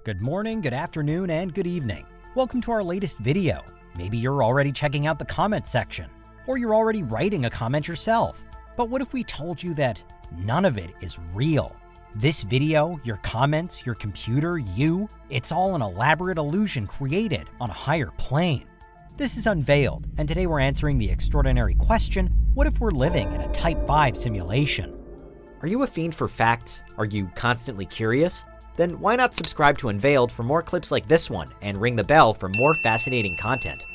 Good morning, good afternoon, and good evening. Welcome to our latest video. Maybe you're already checking out the comment section, or you're already writing a comment yourself. But what if we told you that none of it is real? This video, your comments, your computer, it's all an elaborate illusion created on a higher plane. This is Unveiled, and today we're answering the extraordinary question, what if we're living in a Type 5 simulation? Are you a fiend for facts? Are you constantly curious? Then why not subscribe to Unveiled for more clips like this one, and ring the bell for more fascinating content.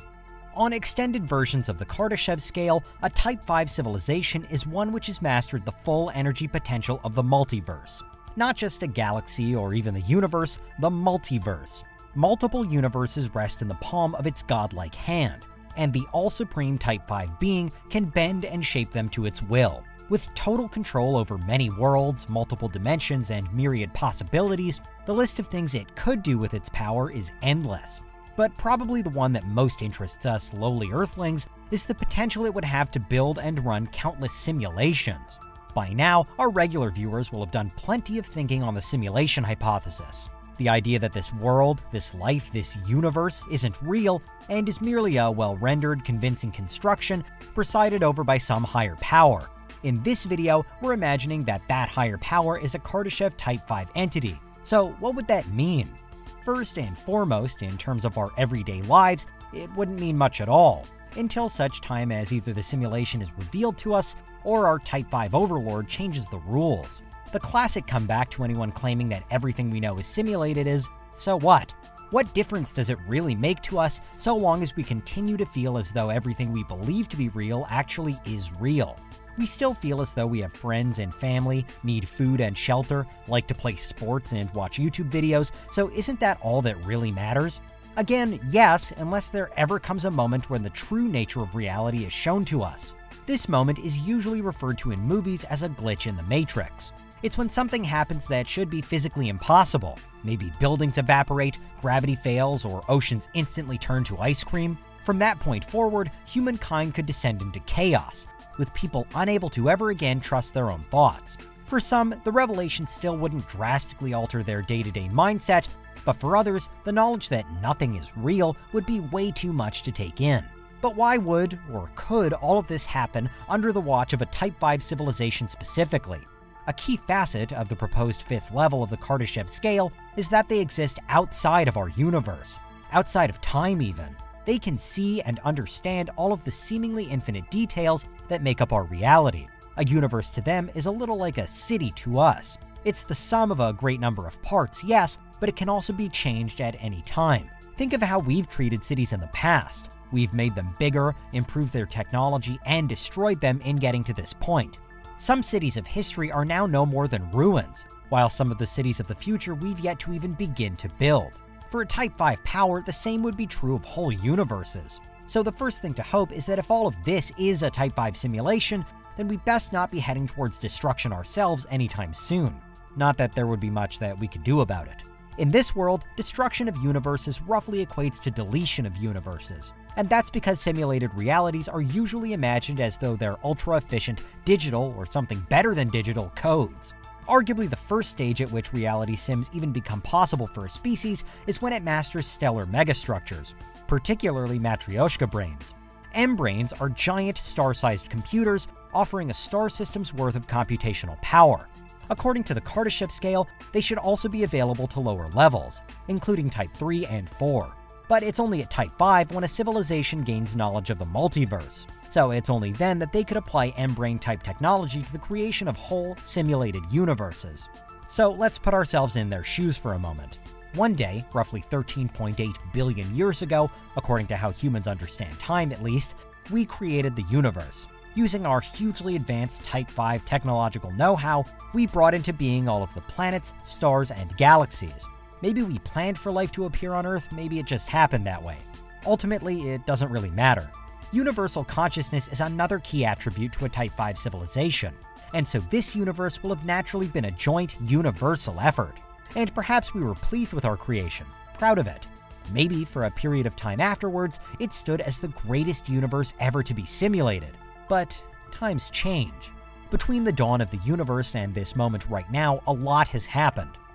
On extended versions of the Kardashev scale, a Type 5 civilization is one which has mastered the full energy potential of the multiverse. Not just a galaxy or even the universe, the multiverse. Multiple universes rest in the palm of its godlike hand, and the all-supreme Type 5 being can bend and shape them to its will. With total control over many worlds, multiple dimensions, and myriad possibilities, the list of things it could do with its power is endless. But probably the one that most interests us lowly Earthlings is the potential it would have to build and run countless simulations. By now, our regular viewers will have done plenty of thinking on the simulation hypothesis. The idea that this world, this life, this universe isn't real and is merely a well-rendered, convincing construction presided over by some higher power. In this video, we're imagining that higher power is a Kardashev Type 5 entity. So what would that mean? First and foremost, in terms of our everyday lives, it wouldn't mean much at all, until such time as either the simulation is revealed to us or our Type 5 overlord changes the rules. The classic comeback to anyone claiming that everything we know is simulated is, so what? What difference does it really make to us so long as we continue to feel as though everything we believe to be real actually is real? We still feel as though we have friends and family, need food and shelter, like to play sports and watch YouTube videos, so isn't that all that really matters? Again, yes, unless there ever comes a moment when the true nature of reality is shown to us. This moment is usually referred to in movies as a glitch in the Matrix. It's when something happens that should be physically impossible. Maybe buildings evaporate, gravity fails, or oceans instantly turn to ice cream. From that point forward, humankind could descend into chaos, with people unable to ever again trust their own thoughts. For some, the revelation still wouldn't drastically alter their day-to-day mindset, but for others, the knowledge that nothing is real would be way too much to take in. But why would, or could, all of this happen under the watch of a Type 5 civilization specifically? A key facet of the proposed 5th level of the Kardashev scale is that they exist outside of our universe, outside of time even. They can see and understand all of the seemingly infinite details that make up our reality. A universe to them is a little like a city to us. It's the sum of a great number of parts, yes, but it can also be changed at any time. Think of how we've treated cities in the past. We've made them bigger, improved their technology, and destroyed them in getting to this point. Some cities of history are now no more than ruins, while some of the cities of the future we've yet to even begin to build. For a Type 5 power, the same would be true of whole universes. So the first thing to hope is that if all of this is a Type 5 simulation, then we best not be heading towards destruction ourselves anytime soon. Not that there would be much that we could do about it. In this world, destruction of universes roughly equates to deletion of universes. And that's because simulated realities are usually imagined as though they're ultra-efficient digital or something better than digital codes. Arguably the first stage at which reality sims even become possible for a species is when it masters stellar megastructures, particularly Matryoshka brains. M-brains are giant star-sized computers offering a star system's worth of computational power. According to the Kardashev scale, they should also be available to lower levels, including Type 3 and 4. But it's only at Type 5 when a civilization gains knowledge of the multiverse. So it's only then that they could apply M-brain type technology to the creation of whole, simulated universes. So let's put ourselves in their shoes for a moment. One day, roughly 13.8 billion years ago, according to how humans understand time at least, we created the universe. Using our hugely advanced Type 5 technological know-how, we brought into being all of the planets, stars, and galaxies. Maybe we planned for life to appear on Earth, maybe it just happened that way. Ultimately, it doesn't really matter. Universal consciousness is another key attribute to a Type 5 civilization, and so this universe will have naturally been a joint, universal effort. And perhaps we were pleased with our creation, proud of it. Maybe for a period of time afterwards, it stood as the greatest universe ever to be simulated. But times change. Between the dawn of the universe and this moment right now, a lot has happened.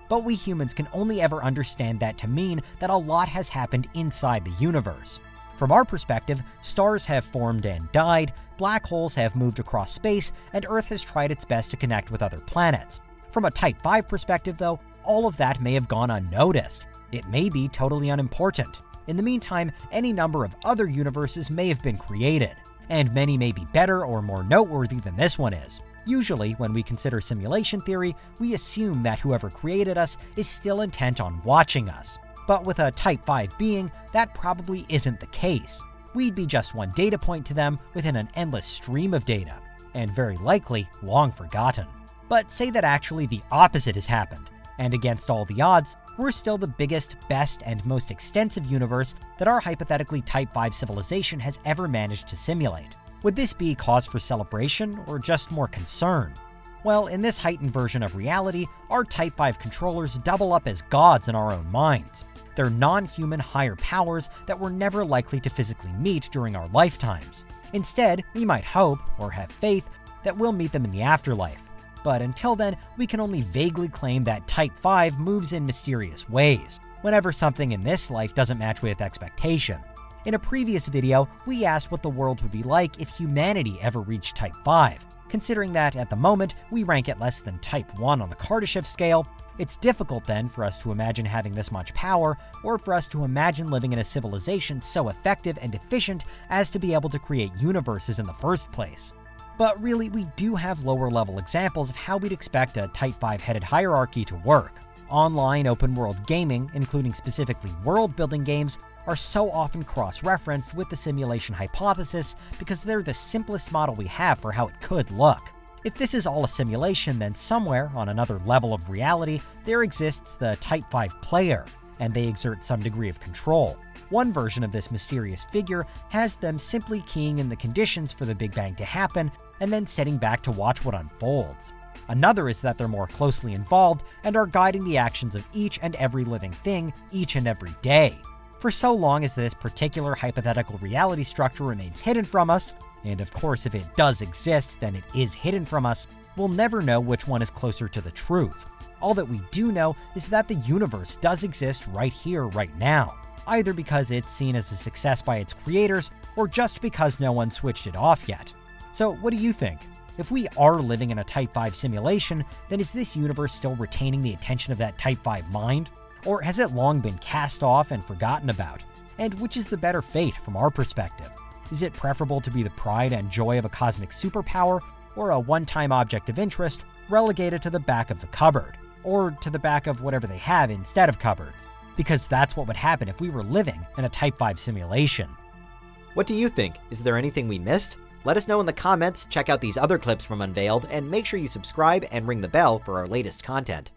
but we humans can only ever understand that to mean that a lot has happened inside the universe. From our perspective, stars have formed and died, black holes have moved across space, and Earth has tried its best to connect with other planets. From a Type V perspective, though, all of that may have gone unnoticed. It may be totally unimportant. In the meantime, any number of other universes may have been created, and many may be better or more noteworthy than this one is. Usually, when we consider simulation theory, we assume that whoever created us is still intent on watching us. But with a Type V being, that probably isn't the case. We'd be just one data point to them within an endless stream of data, and very likely long forgotten. But say that actually the opposite has happened, and against all the odds, we're still the biggest, best, and most extensive universe that our hypothetically Type V civilization has ever managed to simulate. Would this be cause for celebration, or just more concern? Well, in this heightened version of reality, our Type V controllers double up as gods in our own minds. They're non-human higher powers that we're never likely to physically meet during our lifetimes. Instead, we might hope, or have faith, that we'll meet them in the afterlife. But until then, we can only vaguely claim that Type V moves in mysterious ways, whenever something in this life doesn't match with expectation. In a previous video, we asked what the world would be like if humanity ever reached Type V. Considering that at the moment, we rank at less than Type 1 on the Kardashev scale, it's difficult then for us to imagine having this much power, or for us to imagine living in a civilization so effective and efficient as to be able to create universes in the first place. But really, we do have lower-level examples of how we'd expect a Type V-headed hierarchy to work. Online open-world gaming, including specifically world-building games, are so often cross-referenced with the simulation hypothesis because they're the simplest model we have for how it could look. If this is all a simulation, then somewhere on another level of reality, there exists the Type V player, and they exert some degree of control. One version of this mysterious figure has them simply keying in the conditions for the Big Bang to happen, and then sitting back to watch what unfolds. Another is that they're more closely involved and are guiding the actions of each and every living thing each and every day. For so long as this particular hypothetical reality structure remains hidden from us, and of course if it does exist then it is hidden from us, we'll never know which one is closer to the truth. All that we do know is that the universe does exist right here, right now, either because it's seen as a success by its creators, or just because no one switched it off yet. So what do you think? If we are living in a Type V simulation, then is this universe still retaining the attention of that Type V mind? Or has it long been cast off and forgotten about? And which is the better fate from our perspective? Is it preferable to be the pride and joy of a cosmic superpower, or a one-time object of interest relegated to the back of the cupboard, or to the back of whatever they have instead of cupboards? Because that's what would happen if we were living in a Type V simulation. What do you think? Is there anything we missed? Let us know in the comments, check out these other clips from Unveiled, and make sure you subscribe and ring the bell for our latest content.